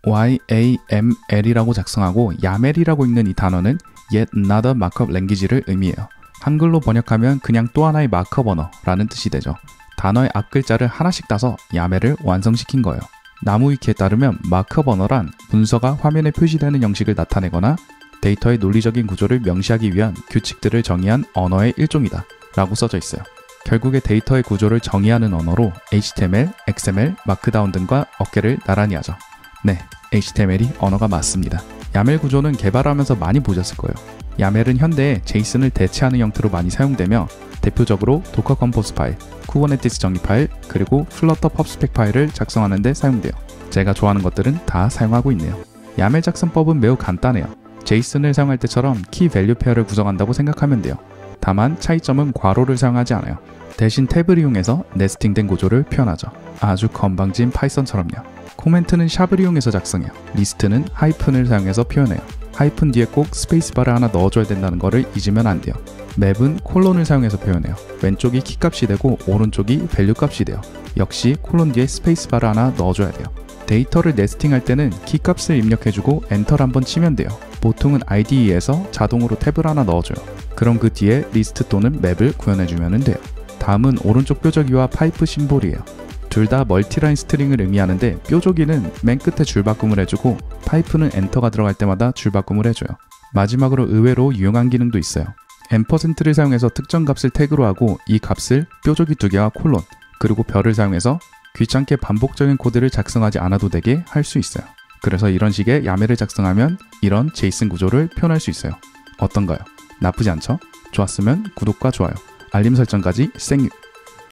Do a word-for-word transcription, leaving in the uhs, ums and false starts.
야멜이라고 작성하고 야멜이라고 읽는 이 단어는 Yet Another Markup Language를 의미해요. 한글로 번역하면 그냥 또 하나의 마크업 언어라는 뜻이 되죠. 단어의 앞글자를 하나씩 따서 야멜을 완성시킨 거예요. 나무위키에 따르면 마크업 언어란 문서가 화면에 표시되는 형식을 나타내거나 데이터의 논리적인 구조를 명시하기 위한 규칙들을 정의한 언어의 일종이다 라고 써져 있어요. 결국에 데이터의 구조를 정의하는 언어로 에이치티엠엘, 엑스엠엘, 마크다운 등과 어깨를 나란히 하죠. 네, 에이치티엠엘이 언어가 맞습니다. 야멜 구조는 개발하면서 많이 보셨을 거예요. 야멜은 현대에 제이슨을 대체하는 형태로 많이 사용되며 대표적으로 도커 컴포즈 파일, 쿠버네티스 정의 파일, 그리고 플러터 펍스펙 파일을 작성하는 데 사용돼요. 제가 좋아하는 것들은 다 사용하고 있네요. 야멜 작성법은 매우 간단해요. 제이슨을 사용할 때처럼 키 밸류 페어를 구성한다고 생각하면 돼요. 다만 차이점은 괄호를 사용하지 않아요. 대신 탭을 이용해서 네스팅된 구조를 표현하죠. 아주 건방진 파이썬처럼요. 코멘트는 샵을 이용해서 작성해요. 리스트는 하이픈을 사용해서 표현해요. 하이픈 뒤에 꼭 스페이스바를 하나 넣어줘야 된다는 거를 잊으면 안 돼요. 맵은 콜론을 사용해서 표현해요. 왼쪽이 키값이 되고 오른쪽이 밸류 값이 돼요. 역시 콜론 뒤에 스페이스바를 하나 넣어줘야 돼요. 데이터를 네스팅할 때는 키값을 입력해주고 엔터를 한번 치면 돼요. 보통은 아이디이에서 자동으로 탭을 하나 넣어줘요. 그럼 그 뒤에 리스트 또는 맵을 구현해주면 돼요. 다음은 오른쪽 뾰족이와 파이프 심볼이에요. 둘 다 멀티라인 스트링을 의미하는데 뾰족이는 맨 끝에 줄바꿈을 해주고 파이프는 엔터가 들어갈 때마다 줄바꿈을 해줘요. 마지막으로 의외로 유용한 기능도 있어요. 앰퍼센트를 사용해서 특정 값을 태그로 하고 이 값을 뾰족이 두 개와 콜론 그리고 별을 사용해서 귀찮게 반복적인 코드를 작성하지 않아도 되게 할 수 있어요. 그래서 이런 식의 야멜을 작성하면 이런 제이슨 구조를 표현할 수 있어요. 어떤가요? 나쁘지 않죠? 좋았으면 구독과 좋아요, 알림 설정까지 생유!